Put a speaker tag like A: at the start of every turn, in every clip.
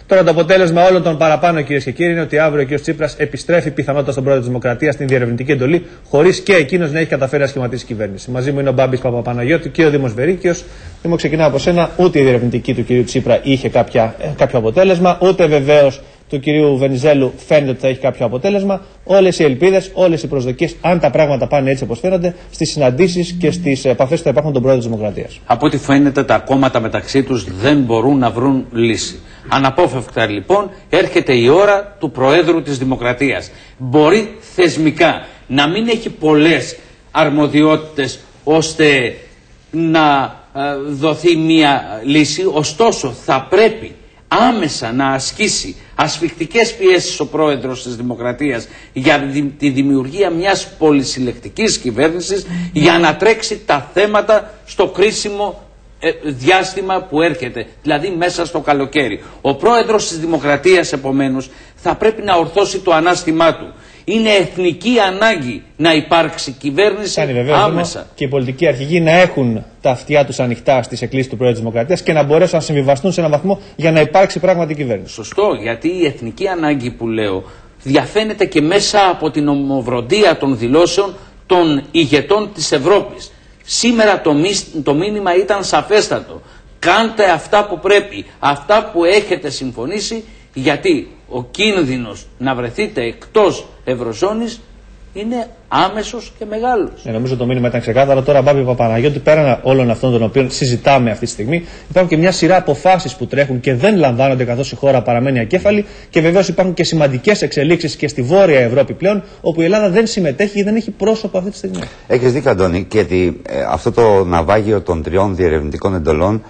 A: Τώρα το αποτέλεσμα όλων των παραπάνω, κυρίες και κύριοι, είναι ότι αύριο ο κ. Τσίπρας επιστρέφει πιθανότατα στον πρόεδρο της Δημοκρατίας στην διερευνητική εντολή, χωρίς και εκείνος να έχει καταφέρει να σχηματίσει κυβέρνηση. Μαζί μου είναι ο Μπάμπης Παπαπαναγιώτη και ο Δήμος Βερίκιος. Δήμο, ξεκινάω από σένα. Ούτε η διερευνητική του κ. Τσίπρα είχε κάποιο αποτέλεσμα, ούτε βεβαίως του κ. Βενιζέλου φαίνεται ότι θα έχει κάποιο αποτέλεσμα. Όλες οι ελπίδες, όλες οι προσδοκίες, αν τα πράγματα πάνε έτσι όπως φαίνονται, στις συναντήσεις και στις επαφές που θα υπάρχουν με τον πρόεδρο της Δημοκρατίας.
B: Από ό,τι φαίνεται, τα κόμματα μεταξύ τους δεν μπορούν να βρουν λύση. Αναπόφευκτα λοιπόν έρχεται η ώρα του Προέδρου της Δημοκρατίας. Μπορεί θεσμικά να μην έχει πολλές αρμοδιότητες ώστε να δοθεί μία λύση, ωστόσο θα πρέπει άμεσα να ασκήσει ασφικτικές πιέσεις ο πρόεδρος της Δημοκρατίας για τη δημιουργία μιας πολυσυλλεκτικής κυβέρνησης για να τρέξει τα θέματα στο κρίσιμο διάστημα που έρχεται, δηλαδή μέσα στο καλοκαίρι. Ο πρόεδρος της Δημοκρατίας επομένως θα πρέπει να ορθώσει το ανάστημά του. Είναι εθνική ανάγκη να υπάρξει κυβέρνηση άμεσα.
A: Και οι πολιτικοί αρχηγοί να έχουν τα αυτιά τους ανοιχτά στις εκκλήσεις του Πρόεδρου της Δημοκρατίας και να μπορέσουν να συμβιβαστούν σε έναν βαθμό για να υπάρξει πράγματι κυβέρνηση.
B: Σωστό, γιατί η εθνική ανάγκη που λέω διαφαίνεται και μέσα από την ομοβροντία των δηλώσεων των ηγετών της Ευρώπης. Σήμερα το μήνυμα ήταν σαφέστατο. Κάντε αυτά που πρέπει, αυτά που έχετε συμφωνήσει, γιατί ο κίνδυνος να βρεθείτε εκτός Ευρωζώνης είναι άμεσος και μεγάλος.
A: Νομίζω το μήνυμα ήταν ξεκάθαρο. Τώρα, Μπάμπη Παπαναγιώτη, πέραν όλων αυτών των οποίων συζητάμε αυτή τη στιγμή, υπάρχουν και μια σειρά αποφάσεις που τρέχουν και δεν λαμβάνονται καθώς η χώρα παραμένει ακέφαλη. Και βεβαίως υπάρχουν και σημαντικές εξελίξεις και στη Βόρεια Ευρώπη πλέον, όπου η Ελλάδα δεν συμμετέχει ή δεν έχει πρόσωπο αυτή τη στιγμή.
C: Έχεις δίκιο, Αντώνη, και αυτό το ναυάγιο των 3 διερευνητικών εντολών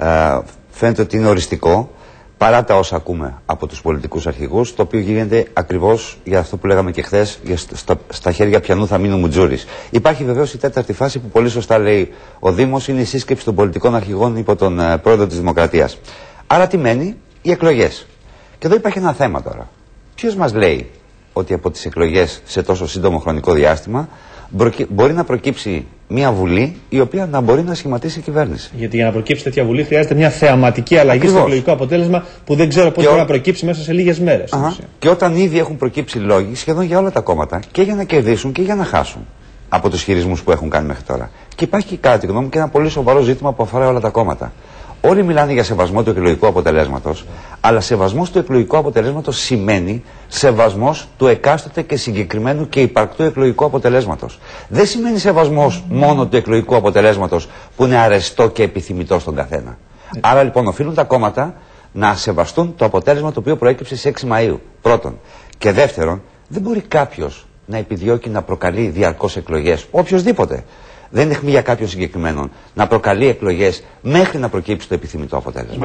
C: φαίνεται ότι είναι οριστικό. Παρά τα όσα ακούμε από τους πολιτικούς αρχηγούς, το οποίο γίνεται ακριβώς για αυτό που λέγαμε και χθες, στα χέρια ποιανού θα μείνει ο Μουτζούρης. Υπάρχει βεβαίως η τέταρτη φάση που πολύ σωστά λέει ο Δήμος, είναι η σύσκεψη των πολιτικών αρχηγών υπό τον πρόεδρο της Δημοκρατίας. Άρα τι μένει? Οι εκλογές. Και εδώ υπάρχει ένα θέμα τώρα. Ποιος μας λέει ότι από τις εκλογές σε τόσο σύντομο χρονικό διάστημα μπορεί να προκύψει μια βουλή η οποία να μπορεί να σχηματίσει κυβέρνηση?
A: Γιατί για να προκύψει τέτοια βουλή χρειάζεται μια θεαματική αλλαγή στο εκλογικό αποτέλεσμα που δεν ξέρω πώς μπορεί να προκύψει μέσα σε λίγες μέρες.
C: Και όταν ήδη έχουν προκύψει λόγοι σχεδόν για όλα τα κόμματα και για να κερδίσουν και για να χάσουν από τους χειρισμούς που έχουν κάνει μέχρι τώρα. Και υπάρχει, κατά τη γνώμη μου, και ένα πολύ σοβαρό ζήτημα που αφορά όλα τα κόμματα. Όλοι μιλάνε για σεβασμό του εκλογικού αποτελέσματος, αλλά σεβασμός του εκλογικού αποτελέσματος σημαίνει σεβασμός του εκάστοτε και συγκεκριμένου και υπαρκτού εκλογικού αποτελέσματος. Δεν σημαίνει σεβασμός μόνο του εκλογικού αποτελέσματος που είναι αρεστό και επιθυμητό στον καθένα. Άρα λοιπόν οφείλουν τα κόμματα να σεβαστούν το αποτέλεσμα το οποίο προέκυψε στις 6 Μαΐου. Πρώτον. Και δεύτερον, δεν μπορεί κάποιος να επιδιώκει να προκαλεί διαρκώς εκλογές, οποιοσδήποτε. Δεν έχουμε για κάποιον συγκεκριμένο να προκαλεί εκλογές μέχρι να προκύψει το επιθυμητό αποτέλεσμα.
B: Μα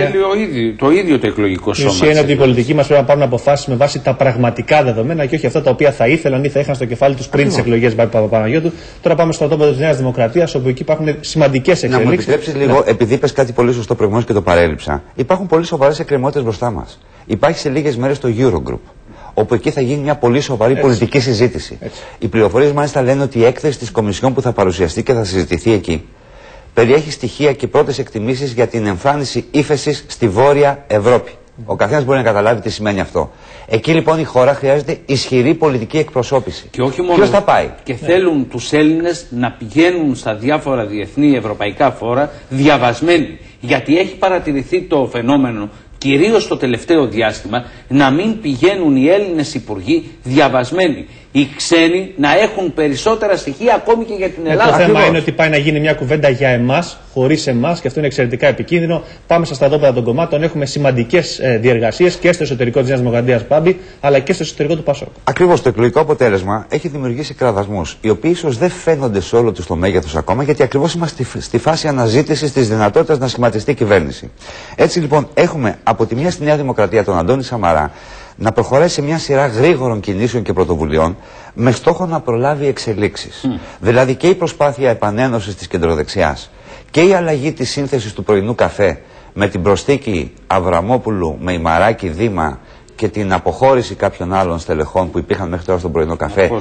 B: θέλει το ίδιο το εκλογικό σώμα.
A: Η ουσία είναι ότι οι πολιτικοί μας πρέπει να πάρουν αποφάσεις με βάση τα πραγματικά δεδομένα και όχι αυτά τα οποία θα ήθελαν ή θα είχαν στο κεφάλι τους πριν τις εκλογές Παπαπαναγιώτου. Τώρα πάμε στο τόπο της Νέας Δημοκρατίας, όπου εκεί υπάρχουν σημαντικές εξελίξεις.
C: Να μου επιτρέψεις λίγο, επειδή είπες κάτι πολύ σωστό προηγουμένως και το παρέλειψα. Υπάρχουν πολύ σοβαρές εκκρεμότητες μπροστά μας. Υπάρχει σε λίγες μέρες το Eurogroup, όπου εκεί θα γίνει μια πολύ σοβαρή πολιτική συζήτηση. Οι πληροφορίες μάλιστα λένε ότι η έκθεση της Κομισιόν που θα παρουσιαστεί και θα συζητηθεί εκεί περιέχει στοιχεία και πρώτες εκτιμήσεις για την εμφάνιση ύφεσης στη Βόρεια Ευρώπη. Ο καθένας μπορεί να καταλάβει τι σημαίνει αυτό. Εκεί λοιπόν η χώρα χρειάζεται ισχυρή πολιτική εκπροσώπηση.
B: Και όχι μόνο.
C: Ποιος θα πάει?
B: Και θέλουν τους Έλληνες να πηγαίνουν στα διάφορα διεθνή ευρωπαϊκά φόρα διαβασμένοι. Γιατί έχει παρατηρηθεί το φαινόμενο, κυρίως το τελευταίο διάστημα, να μην πηγαίνουν οι Έλληνες υπουργοί διαβασμένοι. Οι ξένοι να έχουν περισσότερα στοιχεία ακόμη και για την Ελλάδα.
A: Το θέμα είναι ότι πάει να γίνει μια κουβέντα για εμάς, χωρίς εμάς, και αυτό είναι εξαιρετικά επικίνδυνο. Πάμε στα στρατόπεδα των κομμάτων, έχουμε σημαντικές διεργασίες και στο εσωτερικό της Νέας Δημοκρατίας, Μπάμπη, αλλά και στο εσωτερικό του ΠΑΣΟΚ.
C: Ακριβώς, το εκλογικό αποτέλεσμα έχει δημιουργήσει κραδασμούς, οι οποίοι ίσως δεν φαίνονται σε όλο τους το μέγεθος ακόμα, γιατί ακριβώς είμαστε στη φάση αναζήτησης της δυνατότητας να σχηματιστεί κυβέρνηση. Έτσι λοιπόν, έχουμε από τη μια στη Νέα Δημοκρατία τον Αντώνη Σαμαρά να προχωράει σε μια σειρά γρήγορων κινήσεων και πρωτοβουλειών με στόχο να προλάβει εξελίξεις. Δηλαδή και η προσπάθεια επανένωσης της κεντροδεξιάς και η αλλαγή της σύνθεσης του πρωινού καφέ με την προσθήκη Αβραμόπουλου με Ημαράκη Δήμα και την αποχώρηση κάποιων άλλων στελεχών που υπήρχαν μέχρι τώρα στον πρωινό καφέ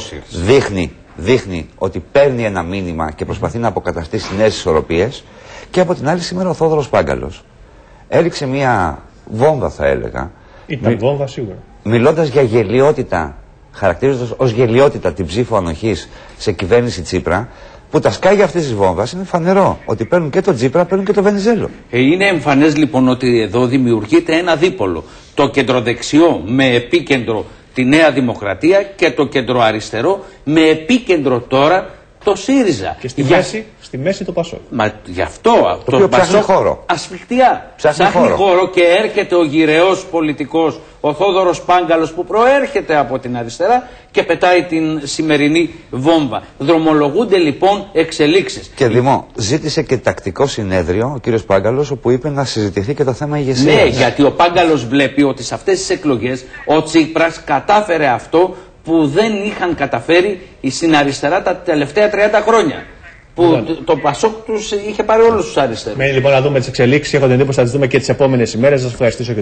C: δείχνει ότι παίρνει ένα μήνυμα και προσπαθεί να αποκαταστήσει νέες ισορροπίες. Και από την άλλη σήμερα ο Θόδωρος Πάγκαλος έριξε μια βόμβα θα έλεγα.
A: Ήταν βόμβα σίγουρα.
C: Μιλώντας για γελιότητα, χαρακτηρίζοντας ως γελιότητα την ψήφο ανοχής σε κυβέρνηση Τσίπρα, που τα σκάγια αυτής της βόμβας είναι φανερό ότι παίρνουν και τον Τσίπρα, παίρνουν και τον Βενιζέλο.
B: Είναι εμφανές λοιπόν ότι εδώ δημιουργείται ένα δίπολο. Το κεντροδεξιό με επίκεντρο τη Νέα Δημοκρατία και το κεντροαριστερό με επίκεντρο τώρα το ΣΥΡΙΖΑ.
A: Και στη μέση το ΠΑΣΟΚ.
B: Μα γι' αυτό
C: το ΠΑΣΟΚ
B: χώρο. Ασφιχτιά. Ψάχνει χώρο και έρχεται ο γυρεός πολιτικός, ο Θόδωρος Πάγκαλος, που προέρχεται από την αριστερά και πετάει την σημερινή βόμβα. Δρομολογούνται λοιπόν εξελίξεις.
C: Και Δημό, ζήτησε και τακτικό συνέδριο ο κύριος Πάγκαλος, όπου είπε να συζητηθεί και το θέμα ηγεσίας.
B: Ναι, γιατί ο Πάγκαλος βλέπει ότι σε αυτές τις εκλογές ο Τσίπρας κατάφερε αυτό που δεν είχαν καταφέρει η συναριστερά τα τελευταία 30 χρόνια. Που το ΠΑΣΟΚ τους είχε πάρει όλους τους αριστερούς.
A: Μένει λοιπόν να δούμε τις εξελίξεις. Έχω την εντύπωση θα τις δούμε και τις επόμενες ημέρες. Σας ευχαριστήσω.